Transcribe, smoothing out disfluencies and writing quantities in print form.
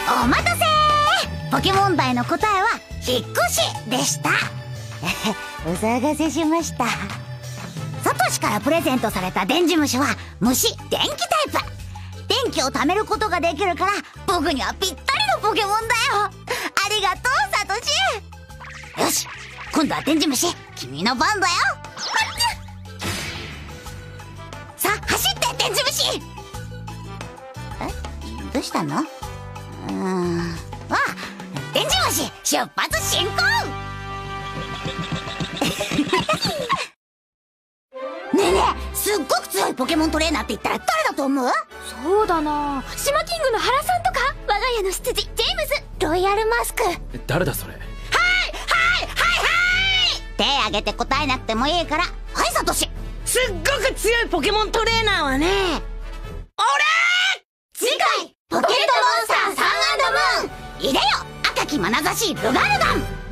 お待たせー。ポケモン題の答えは引っ越しでした。お騒がせしました。サトシからプレゼントされた電磁虫は虫電気タイプ。電気を貯めることができるから僕にはぴったりのポケモンだよ。ありがとうサトシ。よし、今度は電磁虫君の番だよ。さあ走って電磁虫。どうしたの？あ、電磁虫出発進行。ねえねえ、すっごく強いポケモントレーナーって言ったら誰だと思う？ そうだな、シマキングの原さんとか、我が家の執事ジェームズ。 ロイヤルマスク。 誰だそれ？ 手挙げて答えなくてもいいから。はいサトシ。 すっごく強いポケモントレーナーはね、 次回ポケットモンスターサン&ムーン、いでよ赤き眼差しルガルダン。